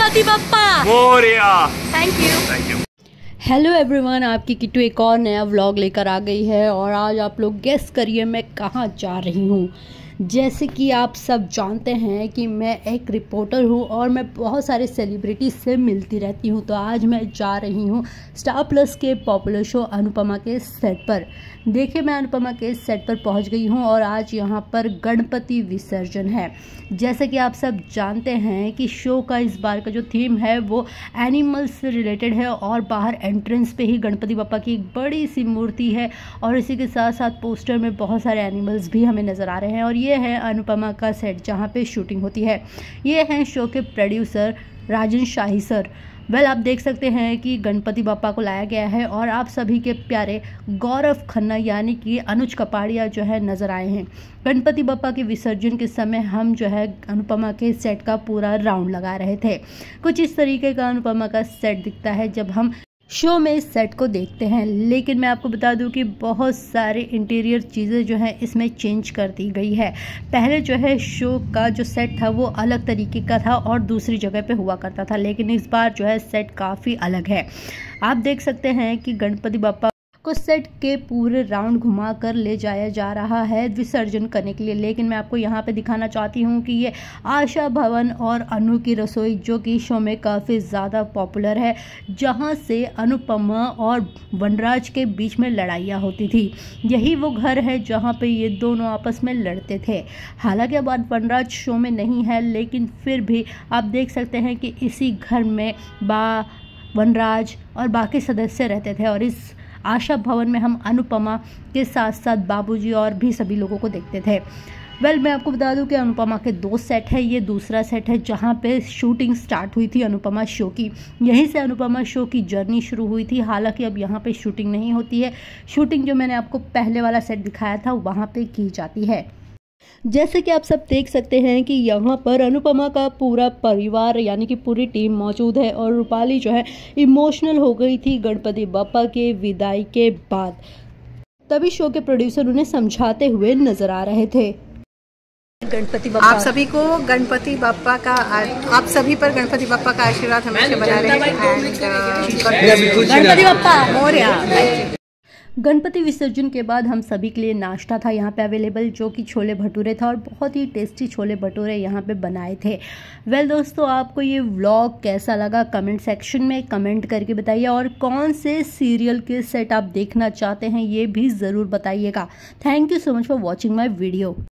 गणपति बप्पा मोरया। Thank you. Hello everyone, आपकी किट्टू एक और नया व्लॉग लेकर आ गई है और आज आप लोग गेस करिए मैं कहाँ जा रही हूँ। जैसे कि आप सब जानते हैं कि मैं एक रिपोर्टर हूँ और मैं बहुत सारे सेलिब्रिटीज से मिलती रहती हूँ। तो आज मैं जा रही हूँ स्टार प्लस के पॉपुलर शो अनुपमा के सेट पर। देखिए, मैं अनुपमा के सेट पर पहुँच गई हूँ और आज यहाँ पर गणपति विसर्जन है। जैसे कि आप सब जानते हैं कि शो का इस बार का जो थीम है वो एनिमल्स से रिलेटेड है और बाहर एंट्रेंस पे ही गणपति बप्पा की एक बड़ी सी मूर्ति है और इसी के साथ साथ पोस्टर में बहुत सारे एनिमल्स भी हमें नज़र आ रहे हैं। और ये है अनुपमा का सेट जहाँ पे शूटिंग होती है। ये हैं शो के प्रोड्यूसर राजन शाही सर। आप देख सकते हैं कि गणपति बप्पा को लाया गया है और आप सभी के प्यारे गौरव खन्ना यानी कि अनुज कपाड़िया जो है नज़र आए हैं। गणपति बप्पा के विसर्जन के समय हम जो है अनुपमा के सेट का पूरा राउंड लगा रहे थे। कुछ इस तरीके का अनुपमा का सेट दिखता है जब हम शो में इस सेट को देखते हैं। लेकिन मैं आपको बता दूं कि बहुत सारे इंटीरियर चीज़ें जो हैं इसमें चेंज कर दी गई है। पहले जो है शो का जो सेट था वो अलग तरीके का था और दूसरी जगह पे हुआ करता था, लेकिन इस बार जो है सेट काफ़ी अलग है। आप देख सकते हैं कि गणपति बप्पा को सेट के पूरे राउंड घुमा कर ले जाया जा रहा है विसर्जन करने के लिए। लेकिन मैं आपको यहाँ पे दिखाना चाहती हूँ कि ये आशा भवन और अनु की रसोई जो कि शो में काफ़ी ज़्यादा पॉपुलर है, जहाँ से अनुपमा और वनराज के बीच में लड़ाइयाँ होती थी। यही वो घर है जहाँ पे ये दोनों आपस में लड़ते थे। हालांकि अब वनराज शो में नहीं है, लेकिन फिर भी आप देख सकते हैं कि इसी घर में वनराज और बाकी सदस्य रहते थे और इस आशा भवन में हम अनुपमा के साथ साथ बाबूजी और भी सभी लोगों को देखते थे। मैं आपको बता दूं कि अनुपमा के 2 सेट है। ये दूसरा सेट है जहां पे शूटिंग स्टार्ट हुई थी अनुपमा शो की। यहीं से अनुपमा शो की जर्नी शुरू हुई थी। हालांकि अब यहां पे शूटिंग नहीं होती है। शूटिंग जो मैंने आपको पहले वाला सेट दिखाया था वहां पे की जाती है। जैसे कि आप सब देख सकते हैं कि यहाँ पर अनुपमा का पूरा परिवार यानी कि पूरी टीम मौजूद है और रूपाली जो है इमोशनल हो गई थी गणपति बप्पा के विदाई के बाद। तभी शो के प्रोड्यूसर उन्हें समझाते हुए नजर आ रहे थे। गणपति बप्पा आप सभी को गणपति बप्पा का आप सभी पर गणपति बप्पा का आशीर्वाद हमेशा बना रहे। गणपति बप्पा मोरया। गणपति विसर्जन के बाद हम सभी के लिए नाश्ता था यहाँ पे अवेलेबल, जो कि छोले भटूरे था और बहुत ही टेस्टी छोले भटूरे यहाँ पे बनाए थे। दोस्तों, आपको ये व्लॉग कैसा लगा कमेंट सेक्शन में कमेंट करके बताइए और कौन से सीरियल के सेट आप देखना चाहते हैं ये भी ज़रूर बताइएगा। Thank you so much for watching my video.